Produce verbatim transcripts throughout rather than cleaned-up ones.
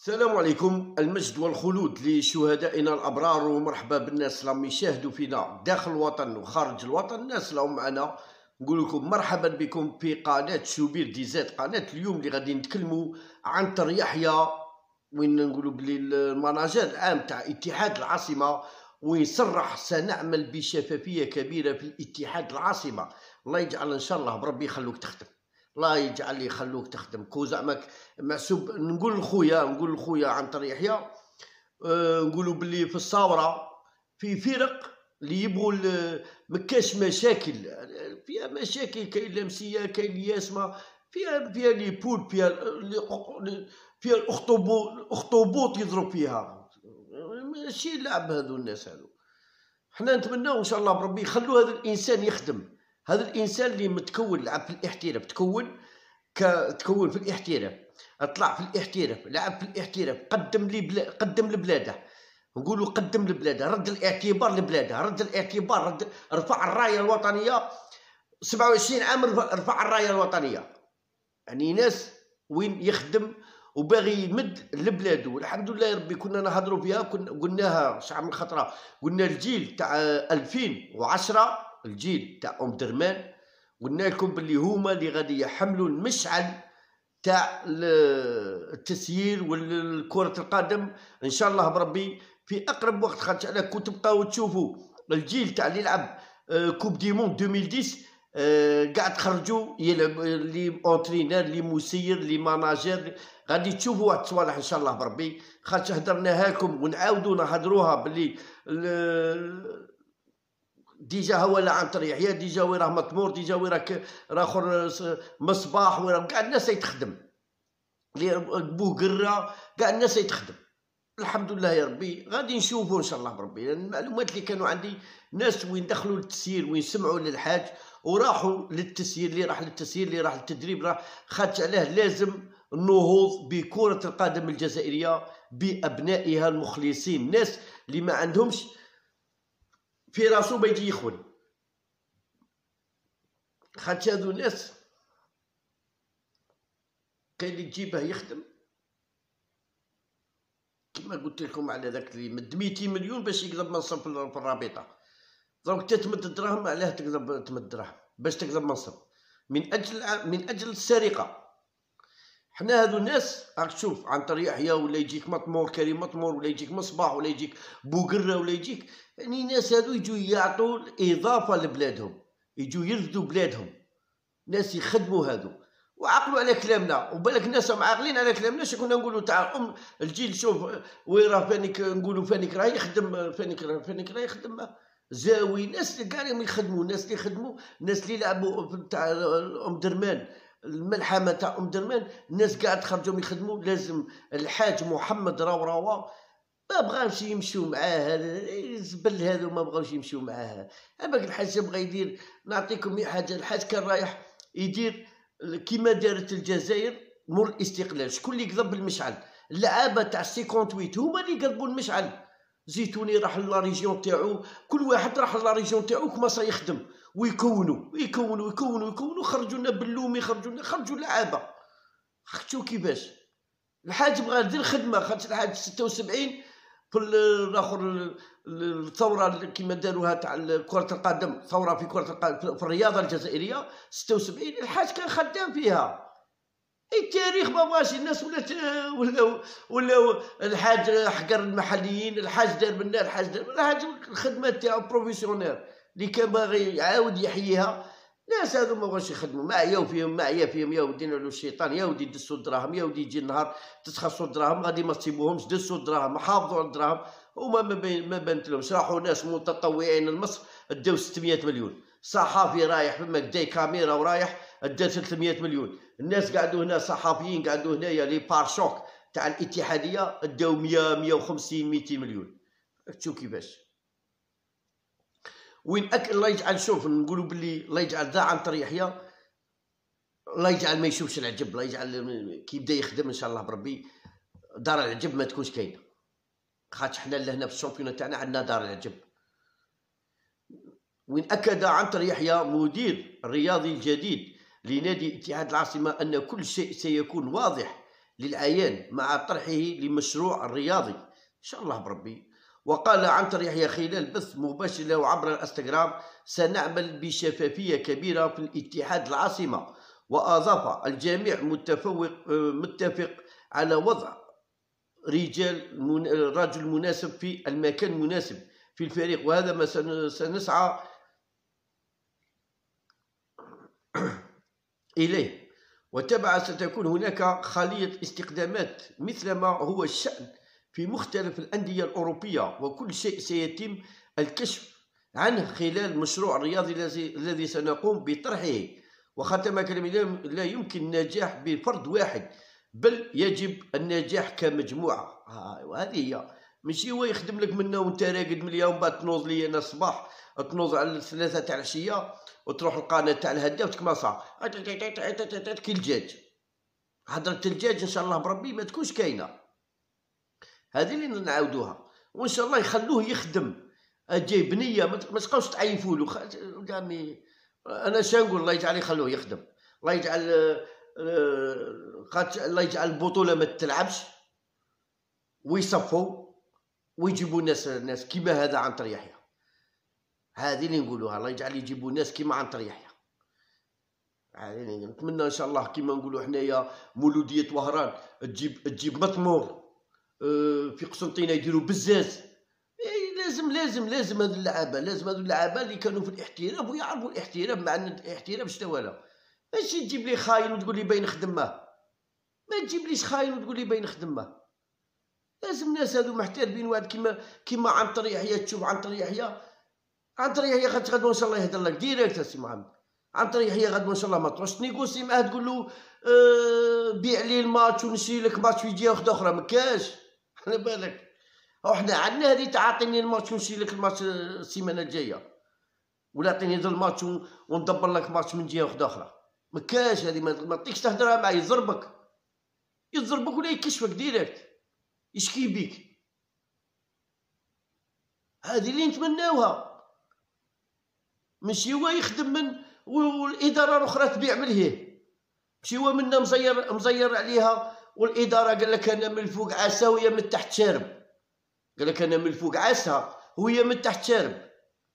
السلام عليكم. المجد والخلود لشهدائنا الأبرار، ومرحبا بالناس اللي يشاهدوا فينا داخل الوطن وخارج الوطن. الناس اللي معنا نقول لكم مرحبا بكم في قناة شوبير دي زاد. قناة اليوم اللي غادي نتكلموا عن طر يحيى، وين نقولوا بلي المناجر العام تاع اتحاد العاصمة وين صرح سنعمل بشفافية كبيرة في الاتحاد العاصمة. الله يجعل ان شاء الله بربي يخلوك تخدم، الله يجعل يخلوك تخدم كو زعما معسوب. نقول لخويا نقول لخويا عن طر يحيى، أه نقولوا بلي في الثوره في فرق اللي يبغوا مكاش مشاكل، فيها مشاكل، كاين لمسيه، كاين الياسمه، فيها فيها لي بول، فيها فيها الاخطبوط الاخطبوط يضرب فيها، ماشي لعب هذو الناس هذو. حنا نتمناو ان شاء الله بربي يخلوا هذا الانسان يخدم، هذا الانسان اللي متكون لعب في الاحتراف، تكون ك تكون في الاحتراف، اطلع في الاحتراف، لعب في الاحتراف، قدم لي بلا... قدم لبلاده، نقولوا قدم لبلاده، رد الاعتبار لبلاده، رد الاعتبار، رد رفع الرايه الوطنيه. سبعة وعشرين عام رفع الرايه الوطنيه، يعني ناس وين يخدم وباغي يمد لبلادو. الحمد لله يا ربي. كنا نهضروا فيها، كنا قلناها شحال من خطره، قلنا الجيل تاع ألفين وعشرة، الجيل تاع ام درمان، قلنا لكم باللي هما اللي غادي يحملوا المشعل تاع التسيير والكرة القدم ان شاء الله بربي في اقرب وقت. خاطر انا كنت تبقاو تشوفوا الجيل تاع اللي يلعب كوب دي موند ألفين وعشرة قاعد تخرجوا يلعب لي اونترينور، لي مسير، لي ماناجر، غادي تشوفوا واحد الصوالح ان شاء الله بربي. خاطر هدرناها لكم ونعاودوا نهضروها باللي ديجا هو لا عن طر يحيى، ديجا وين راه مطمور، ديجا وين راه اخر مصباح، وين راه كاع الناس يتخدم، بوقرة كاع الناس يتخدم. الحمد لله يا ربي. غادي نشوفوا ان شاء الله بربي. يعني المعلومات اللي كانوا عندي، ناس وين دخلوا للتسيير، وين سمعوا للحاج وراحوا للتسيير، اللي راح للتسيير، اللي راح للتدريب، راح خاطر علاه لازم النهوض بكرة القدم الجزائرية بأبنائها المخلصين، الناس اللي ما عندهمش في راسو ما يجي يخون. خاطر هادو الناس كاين اللي تجيبه يخدم كما قلت لكم على ذاك اللي مد مئتين مليون باش يقدر منصب في الرابطه. دونك انت تمد الدراهم، علاه تقدر تمد الدراهم؟ باش تقدر منصب، من اجل من اجل السرقه. حنا هادو الناس راك تشوف عن طر يحيى، ولا يجيك مطمور كريم مطمور، ولا يجيك مصباح، ولا يجيك بوقره، ولا يجيك، يعني الناس هادو يجوا يعطوا اضافه لبلادهم، يجوا يردوا بلادهم، ناس يخدموا هادو وعقلوا على كلامنا. وبالك الناس عاقلين على كلامنا. شو كنا نقولوا تاع ام الجيل؟ شوف وين راه فانيك، نقولوا فانيك راه يخدم، فانيك راه فانيك راه يخدم زاوي. ناس كاع اللي يخدموا، ناس اللي يخدموا، ناس اللي لعبوا تاع ام درمان، الملحمه تاع ام درمان، الناس قاعد تخرجوا يخدموا. لازم الحاج محمد راوراوا ما بغاوش يمشوا معاه، هذا زبل هذا ما بغاوش يمشوا معاه. باقي الحاج بغا يدير، نعطيكم حاجه، الحاج كان رايح يدير كيما دارت الجزائر مور الاستقلال. شكون اللي قضب المشعل؟ اللعابه تاع ثمانية وستين هما اللي قضبوا المشعل. زيتوني راح لا ريجيون تاعو، كل واحد راح لا ريجيون تاعو كما صا يخدم ويكونوا ويكونوا ويكونوا ويكونوا. خرجوا لنا باللومي، خرجوا لنا خرجوا لعابه. شفتوا كيفاش الحاج بغا يدير خدمه. خاطر الحاج ستة وسبعين في الاخر الثوره كيما داروها تاع كره القدم، ثوره في كره القدم في الرياضه الجزائريه ستة وسبعين، الحاج كان خدام فيها. التاريخ ما بغاش الناس، ولات ولاو ولاو الحاج حقر المحليين، الحاج دار منا، الحاج دار الحاج الخدمه تاعو بروفيسيونيل اللي كان باغي يعاود يحييها. الناس هادو ما بغاوش يخدموا. معايا وفيهم معايا فيهم، يا ودي نعلو الشيطان، يا ودي دسوا الدراهم، يا ودي يجي النهار تسخصوا الدراهم غادي ما تصيبوهمش. دسوا الدراهم، حافظوا على الدراهم. هما ما بين ما بانت لهمش. راحوا ناس متطوعين لمصر داو ستمائة مليون، صحافي رايح فما داي كاميرا ورايح دا ثلاثمائة مليون. الناس قعدوا هنا، صحافيين قعدوا هنايا لي بارشوك تاع الاتحاديه داو مئة مئة وخمسين مئتين مليون. تشوف كيفاش وين أك... الله يجعل. شوف نقولوا باللي الله يجعل ذا عن طر يحيى، الله يجعل ما يشوفش العجب، الله يجعل كي يبدا يخدم ان شاء الله بربي دار العجب ما تكونش كاينه. خاطر حنا لهنا في الشامبيون تاعنا عندنا دار العجب. وين اكد عن طر يحيى مدير الرياضي الجديد لنادي اتحاد العاصمه ان كل شيء سيكون واضح للعيان مع طرحه لمشروع رياضي إن شاء الله بربي. وقال عنتر يحيى خلال بث مباشر له عبر الانستغرام: سنعمل بشفافية كبيرة في الاتحاد العاصمة. وأضاف: الجميع متفوق متفق على وضع رجال من رجل مناسب في المكان المناسب في الفريق، وهذا ما سنسعى إليه. وتبع ستكون هناك خلية استخدامات مثلما هو الشأن في مختلف الأندية الأوروبية، وكل شيء سيتم الكشف عنه خلال المشروع الرياضي الذي سنقوم بطرحه. وختم كلمة: لا يمكن النجاح بفرد واحد، بل يجب النجاح كمجموعة. وهذه هي، ماشي هو يخدم لك منا وانت راقد من اليوم بعد تنوض لي انا الصباح، تنوض على الثلاثة تاع العشية وتروح القناة تاع الهداف وتكماصا كي الدجاج. هضرة الدجاج ان شاء الله بربي ما تكونش كاينة، هذه اللي نعاودوها. وان شاء الله يخلوه يخدم، جاي بنية ما تبقاوش تعيفوا له. خ... يعني انا شنقول الله يجعل يخلوه يخدم، الله يجعل الله يجعل البطولة ما تلعبش ويصفوا ويجيبوا ناس ناس كيما هذا عنتر يحيى. هذه اللي نقولوها، الله يجعل يجيبوا ناس كيما عنتر يحيى. هذه اللي نتمنى ان شاء الله كيما نقولوا حنايا مولودية وهران تجيب تجيب مطمور في قسنطينة يديروا بزاز. لازم لازم لازم هذو اللعابه، لازم هذو اللعابه اللي كانوا في الاحتراف ويعرفوا الاحتراف. مع ان الاحتراف شنو هو؟ ماشي تجيب لي خاين وتقول لي باين خدمه، ما تجيبليش خاين وتقول لي باين خدمه. لازم الناس هذو محترفين. واحد كيما كيما عنتر يحيى، تشوف عنتر يحيى عنتر يحيى غد غدوه ان شاء الله يهدر لك ديريكت السي محمد. عنتر يحيى غدوه ان شاء الله ما تروحش تنيغوسي معاه تقول له أه بيع لي الماتش ونشري لك ماتش في جهه واحده اخرى، ما كاش. على بالك وحنا عندنا هذه تاع عطيني الماتش ونشري لك الماتش السيمانه الجايه، ولا عطيني هذا الماتش وندبر لك ماتش من جهه واحده اخرى، ما كاش. هذه ما تطيقش تهدرها معاه، يضربك يضربك ولا يكشفك ديريكت، يشكي بيك. هذه اللي نتمناوها، ماشي هو يخدم من والاداره الاخرى تبيع من هيه. ماشي هو منا مزير مزير عليها والاداره قال لك انا من الفوق عاسه وهي من تحت شارب، قال لك انا من الفوق عاسها وهي من تحت شارب.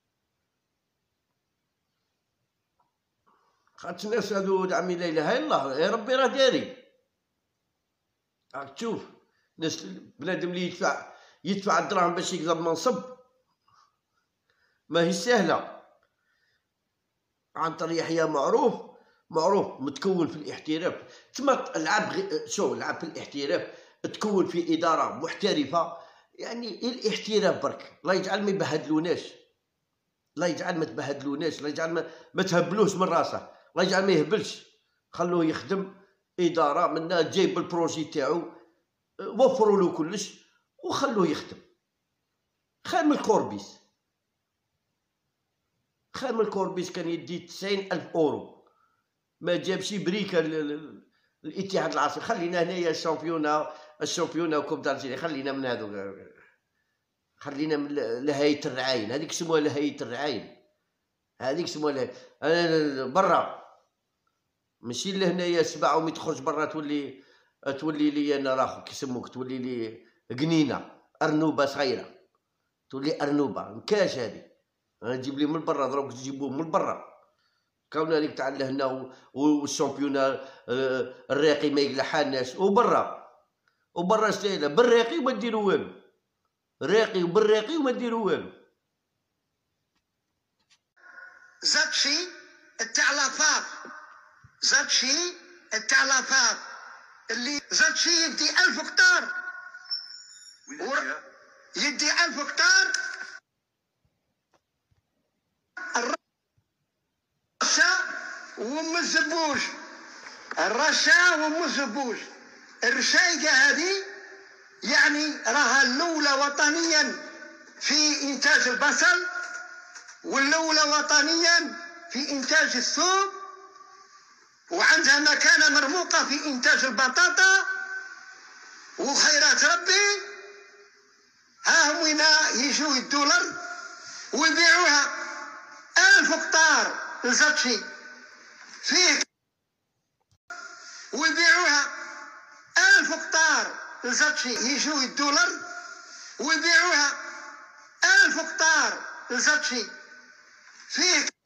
خاطر الناس هذو عمي لا اله الا الله، يا ربي راه داري. راك تشوف ناس بنادم اللي يدفع يدفع الدراهم باش يقدر منصب، ما هي سهله. عنتر يحيى معروف معروف متكون في الاحتراف. تما لعب غ... شو لعب في الاحتراف، تكون في اداره محترفه. يعني الاحتراف برك، الله يجعل ما يبهدلوناش، الله يجعل ما تبهدلوناش، الله يجعل ما, ما تهبلوش من راسه، الله يجعل ما يهبلش. خلوه يخدم اداره منا جايب البروجي تاعو، وفروا له كلش وخلوه يخدم. خام الكوربيس خام الكوربيس كان يدي تسعين ألف أورو، ما جابش بريكة الاتحاد العاصمي. خلينا هنايا الشامبيونا الشامبيونا وكوب دارجيلي، خلينا من هذو، خلينا من لهاية الرعاين. هذيك سموها لهاية الرعاين، هذيك سموها له... أنا برا ماشي لهنايا سبعة ومي تخرج برا تولي تولي لي انا راخو كيسموك، تولي لي قنينه ارنوبه صغيره، تولي ارنوبه. مكاش هذه، انا تجيب لي من برا، دروك تجيبوه من برا. كون هذيك تاع لهنا والشامبيونا الراقي ما يقلحناش، وبرا وبرا سهله بالراقي وما ديروا والو، راقي وبالراقي وما ديروا والو. زاد شي تاع لافاق، زاد شي تاع لافاق اللي زاد شي يدي ألف هكتار، يدي ألف هكتار. الرشا وام الزبوج، الرشا وام الزبوج. الرشايقة هذه يعني راها الأولى وطنيا في إنتاج البصل، والأولى وطنيا في إنتاج الثوم، وعندها مكانة مرموقة في إنتاج البطاطا وخيرات ربي. ها هم وين يجوا الدولار ويبيعوها ألف هكتار لزاتشي فيه، ويبيعوها ألف قطار لزاتشي يجوا الدولار ويبيعوها ألف قطار لزاتشي فيه